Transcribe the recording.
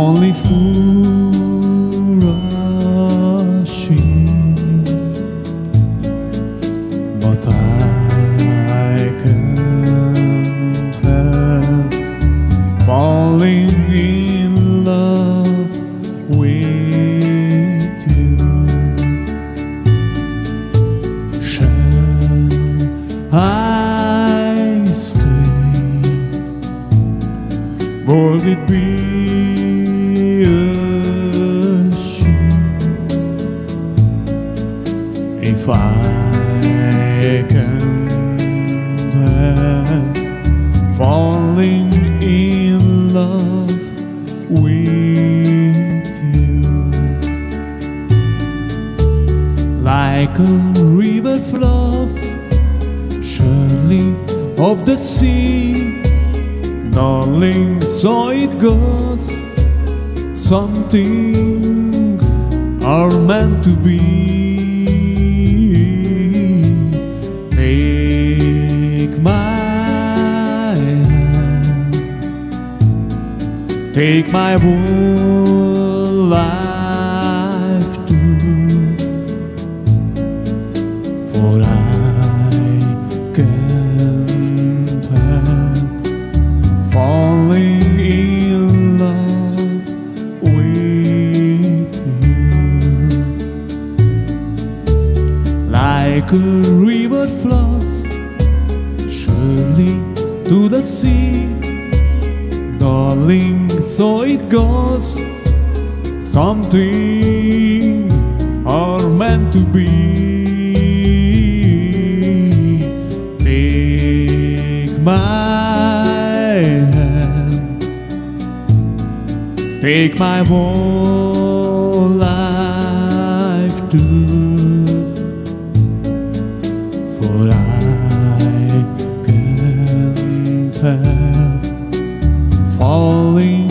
only rushing, but I can't help falling in love with you. Shall I stay? Would it be a shame if I can't help falling in love with you? Like a river flows surely of the sea, darling, so it goes. Something are meant to be. Take my hand, take my whole life too, for I can't help falling in love with you. Like a river flows surely to the sea, darling, so it goes. Something are meant to be. Take my hand, take my whole life too, for I can't help falling